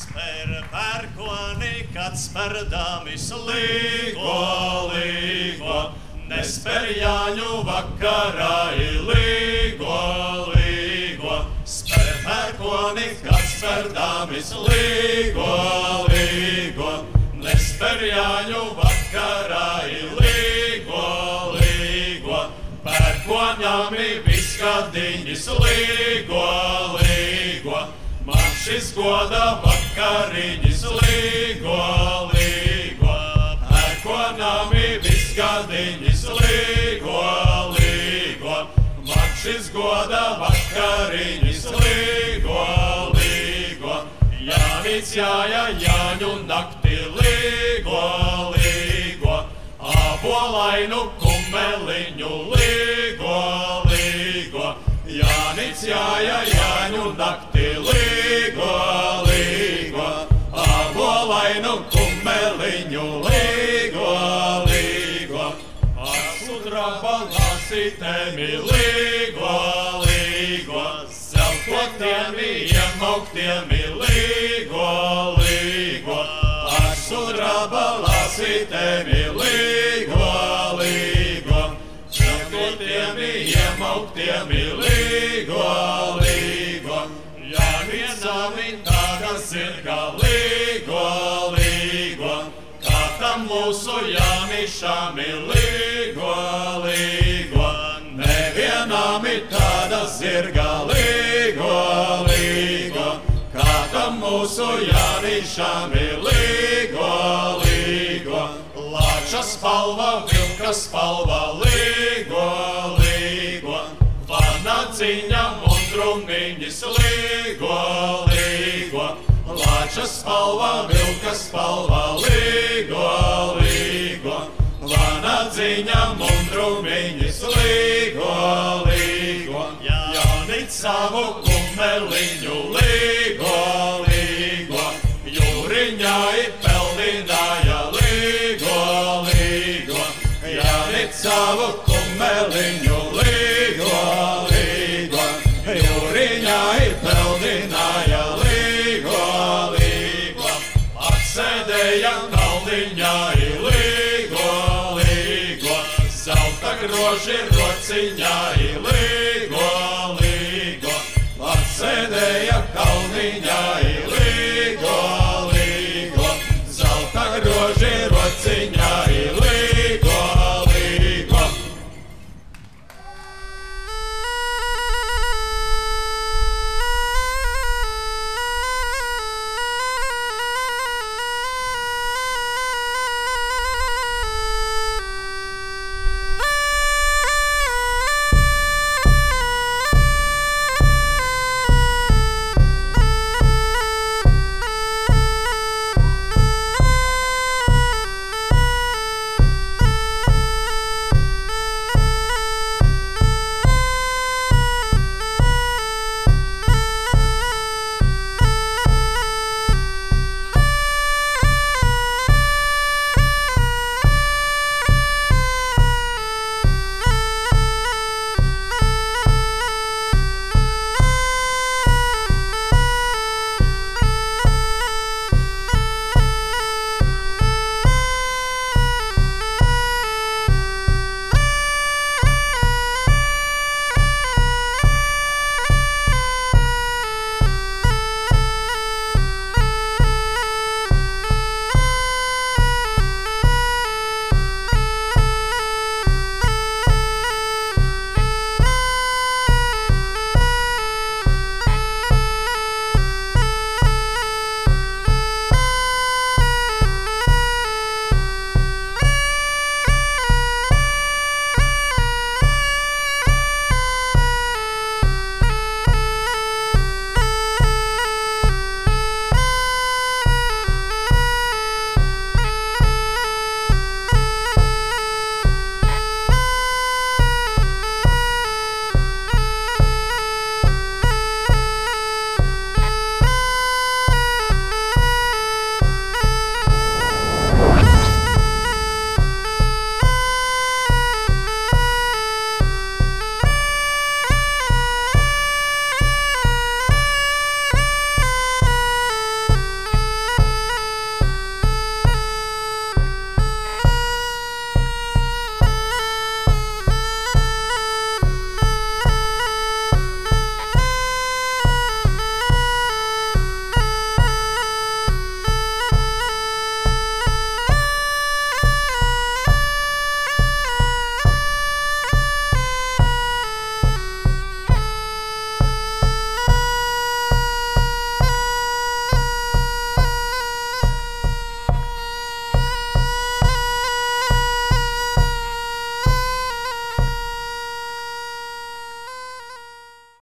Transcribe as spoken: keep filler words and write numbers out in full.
Spēr pērkoni, kad spērdāmis līgo, līgo, nespēr Jāņu vakarā līgo, līgo. Spēr pērkoni, kad spērdāmis līgo, līgo, nespēr Jāņu vakarā līgo, līgo. Pērkoņami viskadiņas līgo, līgo. Man šis goda vakariņas līgo, līgo. Pērkonami viskadiņas līgo, līgo. Man šis goda vakariņas līgo, līgo. Jānis jāja Jāņu nakti līgo, līgo. Abolainu kumeliņu līgo, līgo. Jānis jāja Jāņu nakti līgo, līgo. Abolainu kumeliņu līgo, līgo. Ar sudraba lasītēmi līgo, līgo. Zeltotēmi iemauktēmi līgo, līgo. Ar sudraba lasītēmi līgo, līgo. Zeltotēmi iemauktēmi līgo, līgo. Jānicami tāda zirga līgo, līgo. Kā tam mūsu Jānišami līgo, līgo. Nevienami tāda zirga līgo, līgo. Kā tam mūsu Jānišami līgo, līgo. Lāča spalva, vilka spalva līgo, līgo. Vanadziņa mundrumiņas līgo, līgo. Lāča spalva, vilka spalva līgo, līgo. Vanadziņa mundrumiņas līgo, līgo. Jānis savu kumeliņu līgo, līgo. Jūriņai peldināja līgo, līgo. Jānis savu kumeliņu līgo, līgo. Jūriņai peldināja līgo, līgo. Atsēdēja kalniņai līgo, līgo. Zelta groži rociņai līgo, līgo. Atsēdēja kalniņai